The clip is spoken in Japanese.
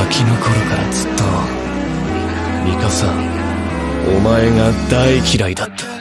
キの頃からずっとミカサ、お前が大嫌いだった。